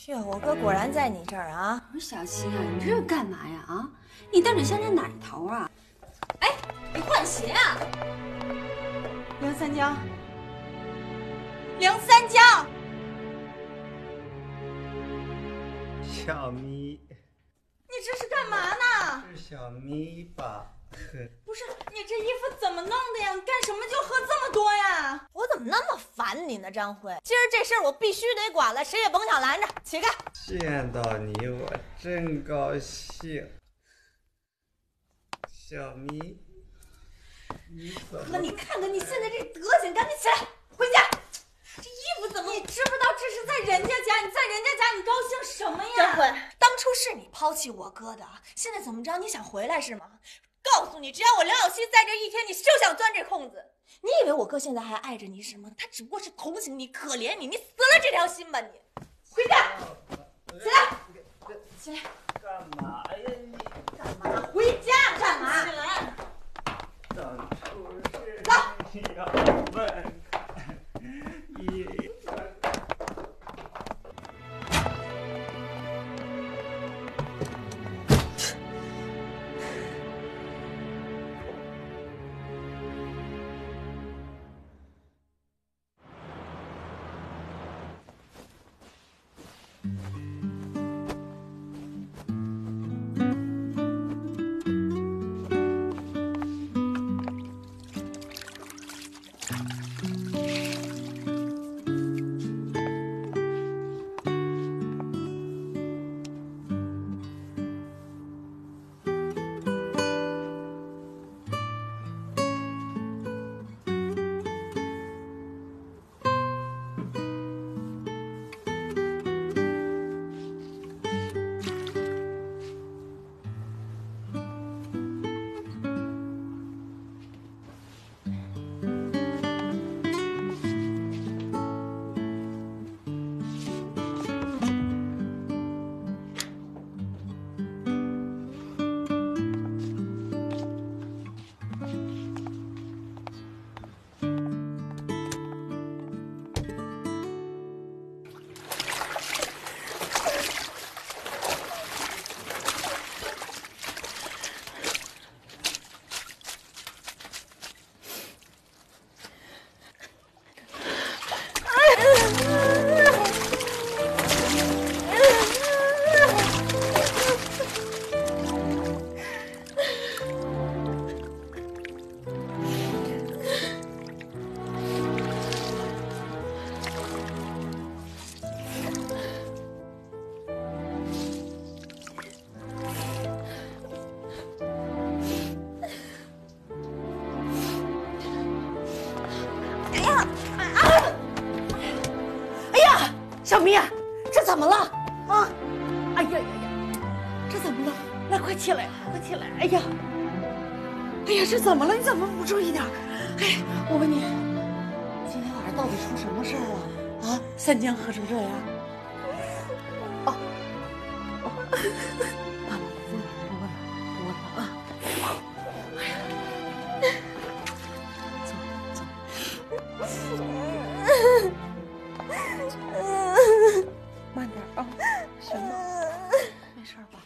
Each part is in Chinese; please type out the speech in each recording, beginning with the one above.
哟，我哥果然在你这儿啊！ 我说小新啊，你这是干嘛呀？啊，你到底想哪头啊？哎，你换鞋啊！ 梁三江，梁三江， 小咪， 你这是干嘛呢？ 是小咪吧？ 不是，你这衣服怎么弄的呀？你干什么就喝这么多呀？我怎么那么烦你呢，张辉？今儿这事儿我必须得管了，谁也甭想拦着，起开！ 见到你我真高兴，小咪，你怎么？ 哥，你看看你现在这德行，赶紧起来回家。这衣服怎么？你知不知道这是在人家家？你在人家家，你高兴什么呀？张辉，当初是你抛弃我哥的，现在怎么着？你想回来是吗？告诉你，只要我梁小西在这一天，你就想钻这空子。你以为我哥现在还爱着你什么？他只不过是同情你、可怜你，你死了这条心吧你！回家，起来，起来， 干嘛呀你？ 干嘛？回家干嘛？起来， 等出事走， 你要问一。 小咪，这怎么了啊？哎呀呀呀，这怎么了？来，快起来，快起来！哎呀，哎呀，这怎么了？你怎么不注意点？哎，我问你，今天晚上到底出什么事儿了？啊，三江喝成这样。哦，哦，妈妈不问了，不问了啊！哎呀，走。慢点啊，行吗？没事吧？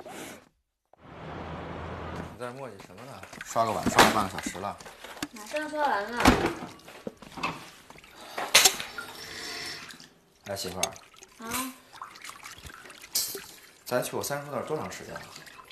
你在这磨叽什么呢？刷个碗刷了半个小时了。 马上刷完了。 哎，媳妇儿。 啊？ 咱去我三叔那儿多长时间了？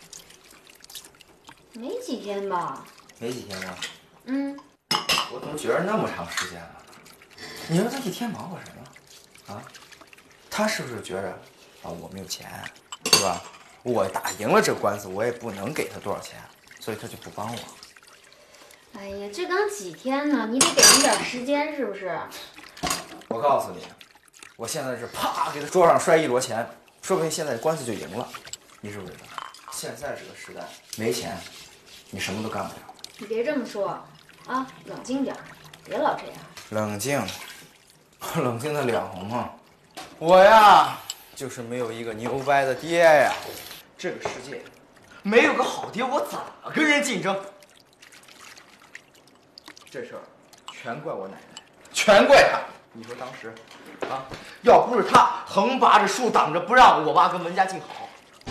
没几天吧。 没几天吗？ 嗯。 我怎么觉得那么长时间了？你说他一天忙活什么？啊？他是不是觉着啊我没有钱，对吧？我打赢了这官司，我也不能给他多少钱，所以他就不帮我。 哎呀，这刚几天呢，你得给人点时间，是不是？ 我告诉你，我现在是啪给他桌上摔一摞钱，说不定现在官司就赢了。你知不知道？现在这个时代，没钱，你什么都干不了。 你别这么说啊，冷静点，别老这样。 冷静，冷静得了吗？我呀，就是没有一个牛掰的爹呀。这个世界没有个好爹，我怎么跟人竞争？这事儿全怪我奶奶，全怪她。你说当时啊！要不是他横拔着树挡着不让我妈跟文家静好，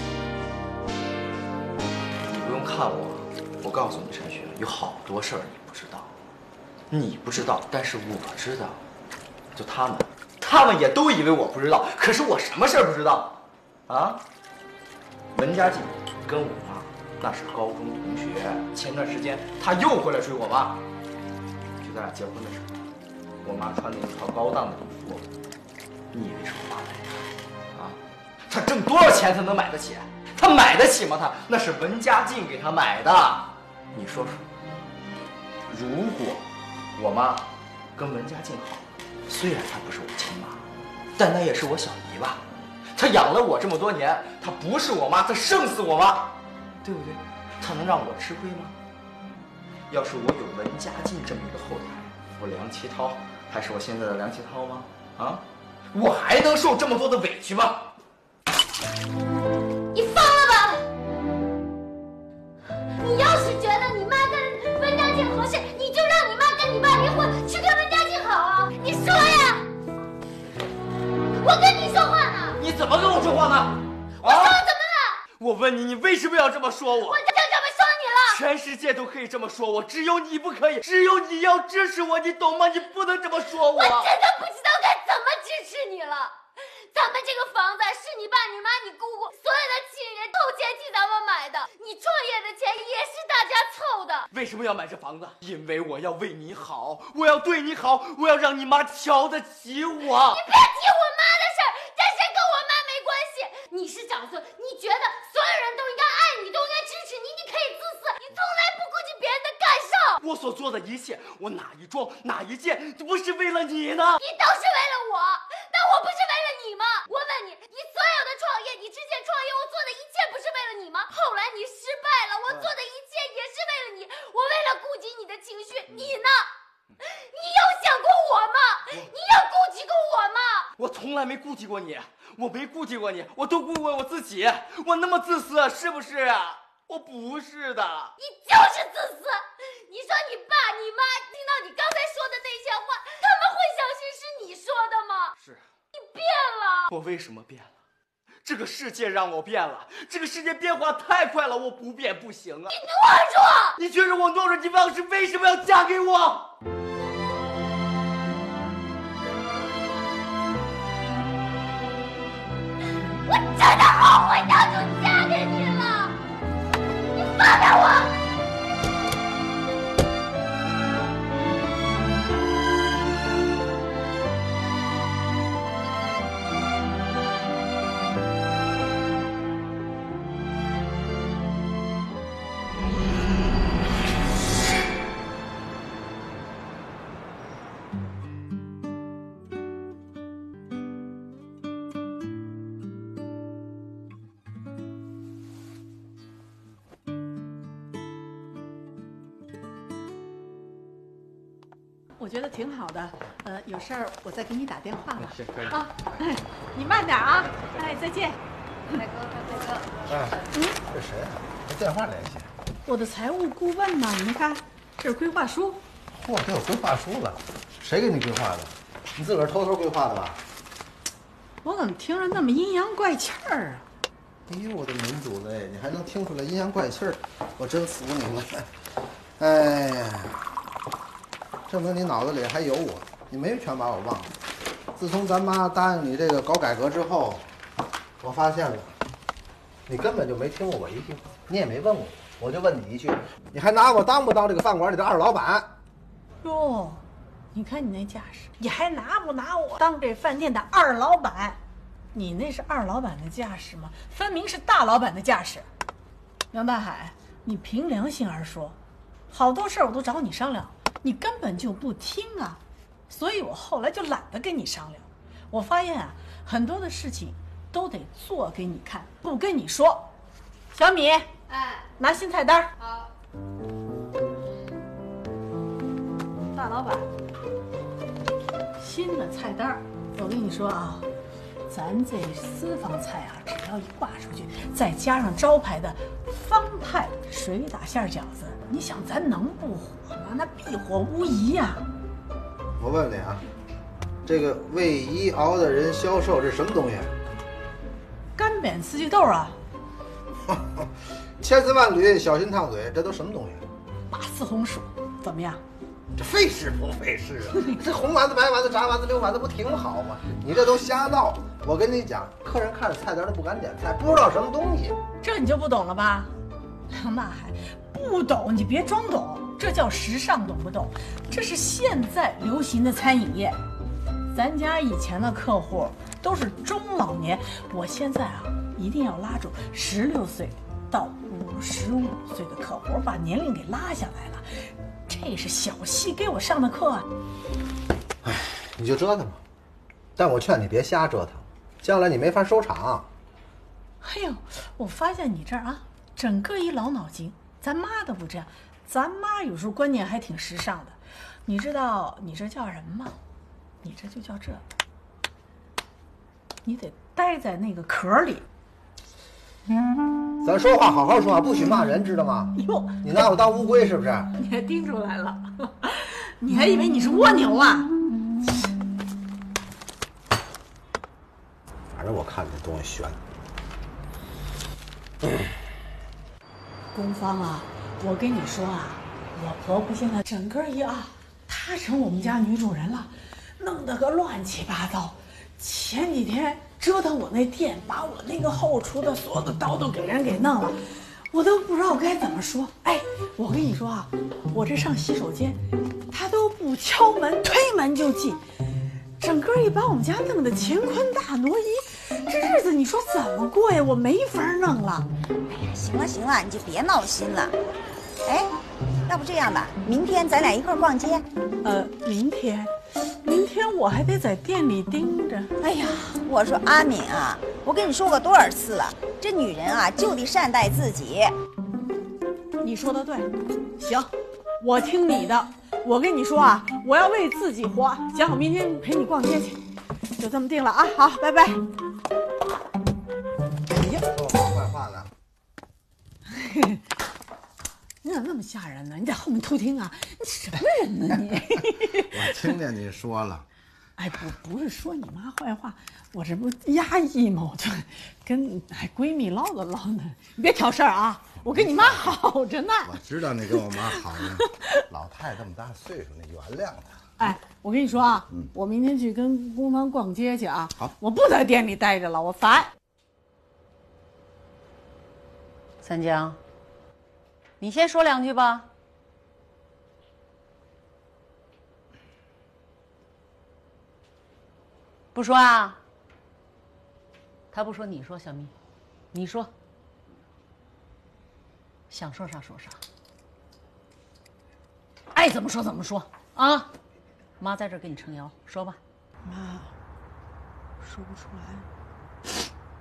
你不用看我，我告诉你，陈雪，有好多事儿你不知道，你不知道，但是我知道。就他们也都以为我不知道，可是我什么事儿不知道啊？文家静跟我妈那是高中同学，前段时间他又回来追我妈。就咱俩结婚的时候，我妈穿的一套高档的礼服，你以为是我妈买的啊？她挣多少钱才能买得起？她买得起吗？她那是文家静给她买的。你说说，如果我妈跟文家静好，虽然她不是我亲妈，但那也是我小姨吧？她养了我这么多年，她不是我妈，她胜似我妈，对不对？她能让我吃亏吗？要是我有文家静这么一个后台，我梁启涛还是我现在的梁启涛吗？啊，我还能受这么多的委屈吗？ 你疯了吧！你要是觉得你妈跟文家静合适，你就让你妈跟你爸离婚，去跟文家静好啊！你说呀！我跟你说话呢。 你怎么跟我说话呢？ 我说怎么了？ 我问你，你为什么要这么说我？ 我就这么说你了。 全世界都可以这么说我，只有你不可以，只有你要支持我，你懂吗？你不能这么说我。 我真的不知道该怎么支持你了。咱们这个房子是你爸、你妈、你姑姑所有的亲人凑钱替咱们买的，你创业的钱也是大家凑的。 为什么要买这房子？因为我要为你好，我要对你好，我要让你妈瞧得起我。 你别提我妈的事儿，这事跟我妈没关系。你是长孙，你觉得所有人都应该爱你，都应该支持你，你可以自私，你从来不顾及别人的感受。 我所做的一切，我哪一桩哪一件不是为了你呢？ 你都是为了我，但我不是为了你吗？我问你，你所有的创业，你之前创业，我做的一切不是为了你吗？后来你失败了，我做的一切也是为了你，我为了顾及你的情绪，你呢？你有想过我吗？你有顾及过我吗？ 我从来没顾及过你，我没顾及过你，我都顾过我自己。我那么自私，是不是啊？我不是的。 你就是自私。你说你爸你妈听到你刚才说的那些话，他们会相信是你说的吗？ 是。 你变了。 我为什么变了？这个世界让我变了，这个世界变化太快了，我不变不行啊！ 你懦弱！ 你觉得我懦弱？你当时为什么要嫁给我？ 我真的后悔当初嫁给你了！你放开我！ 我觉得挺好的，有事儿我再给你打电话吧。 行，可以啊，哎，你慢点啊，哎，再见。 大哥， 哎，这谁啊？这电话联系。 我的财务顾问呢？你看，这是规划书。 嚯，这有规划书了，谁给你规划的？你自个儿偷偷规划的吧？ 我怎么听着那么阴阳怪气儿啊？ 哎呦，我的民主嘞，你还能听出来阴阳怪气儿，我真服你了。哎呀，证明你脑子里还有我，你没全把我忘了。自从咱妈答应你这个搞改革之后，我发现了，你根本就没听过我一句话，你也没问我，我就问你一句，你还拿我当不当这个饭馆里的二老板？ 哟，你看你那架势，你还拿不拿我当这饭店的二老板？你那是二老板的架势吗？分明是大老板的架势。杨大海，你凭良心而说，好多事儿我都找你商量，你根本就不听啊，所以我后来就懒得跟你商量。我发现啊，很多的事情都得做给你看，不跟你说。小米， 哎， 拿新菜单。 好。 大老板，新的菜单，我跟你说啊，咱这私房菜啊，只要一挂出去，再加上招牌的方太水打馅饺子，你想咱能不火吗？那必火无疑呀。 我问你啊， 这个为医熬的人消瘦，这什么东西？ 干煸四季豆啊， 千丝万缕，小心烫嘴，这都什么东西？ 拔丝红薯，怎么样？ 这费事不费事啊？这红丸子、白丸子、炸丸子、溜丸子不挺好吗？你这都瞎闹！我跟你讲，客人看着菜单都不敢点菜，不知道什么东西。 这你就不懂了吧？梁大海，不懂你别装懂，这叫时尚懂不懂？这是现在流行的餐饮业。咱家以前的客户都是中老年，我现在啊一定要拉住16岁到55岁的客户，我把年龄给拉下来了。这是小溪给我上的课啊！ 哎，你就折腾吧，但我劝你别瞎折腾，将来你没法收场。 哎呦，我发现你这儿啊，整个一老脑筋。咱妈都不这样，咱妈有时候观念还挺时尚的。你知道你这叫什么吗？你这就叫这，你得待在那个壳里。 咱说话好好说话，不许骂人，知道吗？ 哟， 你拿我当乌龟是不是？ 你还听出来了？你还以为你是蜗牛啊？ 反正我看这东西悬。 公芳啊，我跟你说啊，我婆婆现在整个一啊，她成我们家女主人了，弄得个乱七八糟。前几天折腾我那店，把我那个后厨的所有的刀都给人给弄了，我都不知道该怎么说。哎，我跟你说啊，我这上洗手间，她都不敲门，推门就进，整个一把我们家弄得乾坤大挪移。这日子你说怎么过呀？我没法弄了。 哎呀，行了行了，你就别闹心了。哎，要不这样吧，明天咱俩一块儿逛街。 明天我还得在店里盯着。 哎呀，我说阿敏啊，我跟你说过多少次了，这女人啊就得善待自己。 你说的对，行，我听你的。我跟你说啊，我要为自己活。行，我明天陪你逛街去，就这么定了啊。好，拜拜。 哎呀，说我坏话了。 你咋那么吓人呢？你在后面偷听啊？你什么人呢你？ 我听见你说了。 哎，不是说你妈坏话，我这不压抑吗？我就跟闺蜜唠叨唠叨。你别挑事儿啊！我跟你妈好着呢。 我知道你跟我妈好呢。老太太这么大岁数，你原谅她。 哎，我跟你说啊，我明天去跟公芳逛街去啊。 好， 我不在店里待着了，我烦。 三江，你先说两句吧。不说啊？他不说，你说，小咪，你说。想说啥说啥，爱怎么说怎么说啊！妈在这儿给你撑腰，说吧。 妈，说不出来。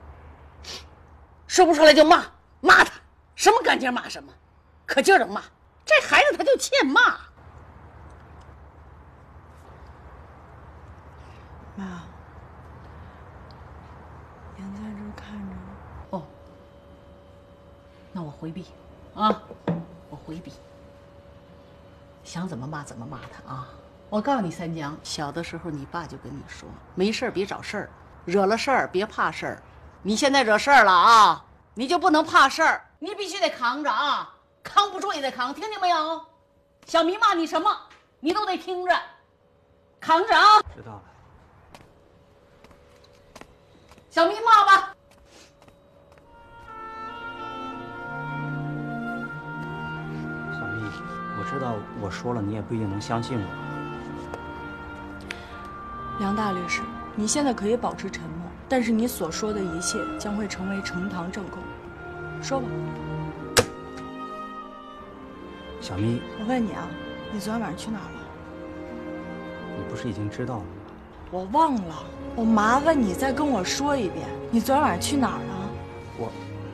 说不出来就骂他，什么干劲骂什么，可劲儿的骂。这孩子他就欠骂。 妈，您在这儿看着呢。 哦，那我回避啊，我回避。想怎么骂怎么骂他啊！我告诉你，三江，小的时候你爸就跟你说，没事儿别找事儿，惹了事儿别怕事儿。你现在惹事儿了啊，你就不能怕事儿，你必须得扛着啊，扛不住也得扛，听见没有？小迷骂你什么，你都得听着，扛着啊！ 知道了。 小迷骂吧。 小蜜，我知道我说了你也不一定能相信我。 梁大律师，你现在可以保持沉默，但是你所说的一切将会成为呈堂证供。说吧。 小蜜， 我问你啊，你昨天晚上去哪儿了？ 你不是已经知道了吗？ 我忘了，我麻烦你再跟我说一遍，你昨天晚上去哪儿了？ 我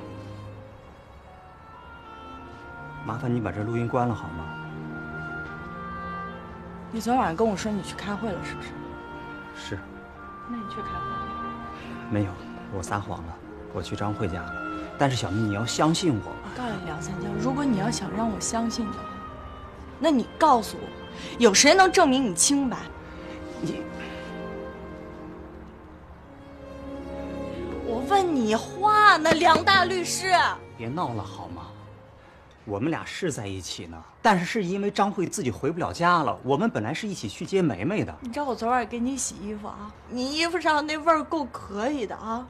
麻烦你把这录音关了好吗？ 你昨天晚上跟我说你去开会了，是不是？ 是。 那你去开会了？ 没有，我撒谎了，我去张慧家了。但是小蜜，你要相信我。 我告诉你，梁三江，如果你要想让我相信的话，那你告诉我，有谁能证明你清白？ 问你话呢，梁大律师。 别闹了好吗？我们俩是在一起呢，但是因为张慧自己回不了家了，我们本来是一起去接梅梅的。 你知道我昨晚给你洗衣服啊，你衣服上那味儿够可以的啊，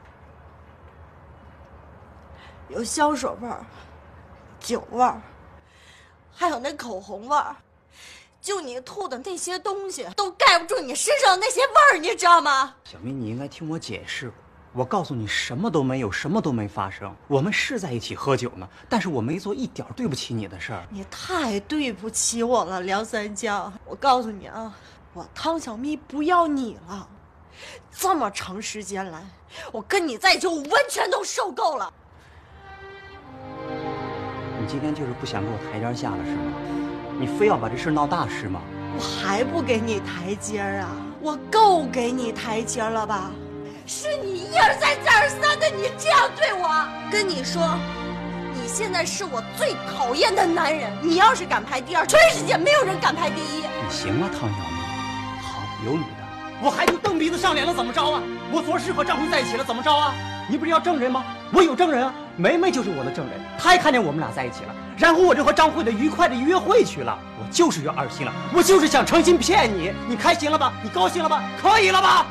有香水味儿、酒味儿，还有那口红味儿。就你吐的那些东西都盖不住你身上那些味儿，你知道吗？ 小明，你应该听我解释。我告诉你，什么都没有，什么都没发生。我们是在一起喝酒呢，但是我没做一点对不起你的事儿。 你太对不起我了，梁三江。我告诉你啊，我汤小蜜不要你了。这么长时间来，我跟你在一起，我完全都受够了。 你今天就是不想给我台阶下了是吗？你非要把这事闹大是吗？ 我还不给你台阶啊？我够给你台阶了吧？是你1而再再而三的你这样对我。跟你说，你现在是我最讨厌的男人。你要是敢排第2，全世界没有人敢排第1。 你行啊，汤小蜜，好，有你的。我还就蹬鼻子上脸了，怎么着啊？我昨儿是和张辉在一起了，怎么着啊？你不是要证人吗？我有证人啊，梅梅就是我的证人，她也看见我们俩在一起了，然后我就和张慧的愉快的约会去了。我就是有2心了，我就是想诚心骗你，你开心了吧？你高兴了吧？可以了吧？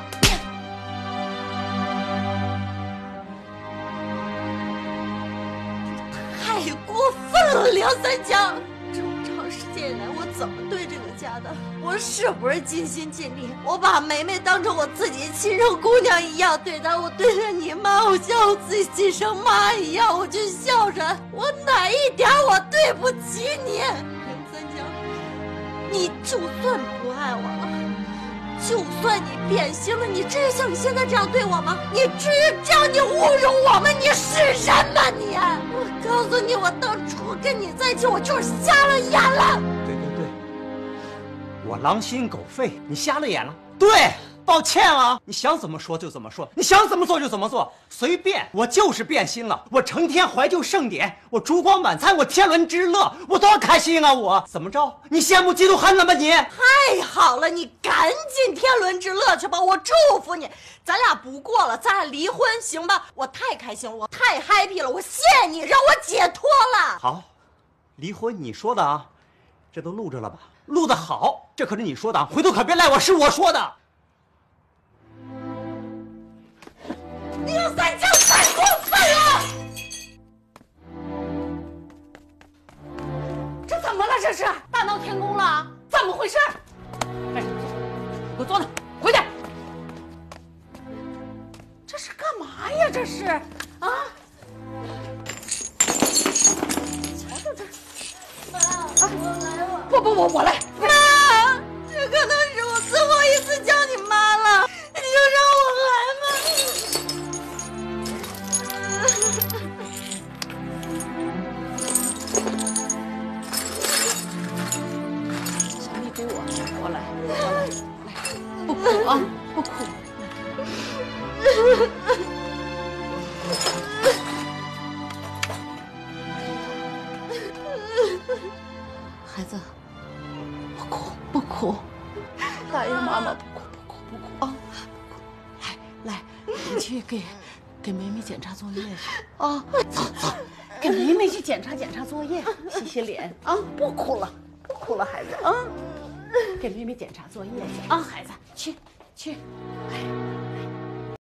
太过分了，梁三江！这么长时间以来，我怎么对这个家的？我是不是尽心尽力？我把梅梅当成我自己亲生姑娘一样对待，我对待你妈，我像我自己亲生妈一样，我去孝顺。我哪一点我对不起你？梁三江，你就算不爱我了，就算你变心了，你至于像你现在这样对我吗？你至于这样你侮辱我吗？你是人吗你？我告诉你，我当初跟你在一起，我就是瞎了眼了。 对对对，我狼心狗肺，你瞎了眼了。对，抱歉啊，你想怎么说就怎么说，你想怎么做就怎么做，随便。我就是变心了，我成天怀旧盛典，我烛光晚餐，我天伦之乐，我多开心啊！我怎么着？你羡慕嫉妒恨了吗你？ 太好了，你赶紧天伦之乐去吧，我祝福你。咱俩不过了，咱俩离婚行吧？我太开心了，我太 happy 了，我谢谢你让我解脱了。 好，离婚你说的啊，这都录着了吧？录得好，这可是你说的，回头可别赖我，是我说的。 梁三江太过分了！ 这怎么了？这是大闹天宫了？怎么回事？哎，给我坐那，回去！这是干嘛呀？这是啊？瞧瞧这， 妈，我来吧。 不，我来。 妈，这可能是我最后一次叫你妈了，你就让我来吧。 小蜜给我来，不哭啊，不哭。孩子，不哭不哭，大爷妈妈不哭啊！来，你去给梅梅检查作业去啊！走，给梅梅去检查作业，洗洗脸啊！不哭了，孩子啊！给梅梅检查作业去啊，孩子，去。哎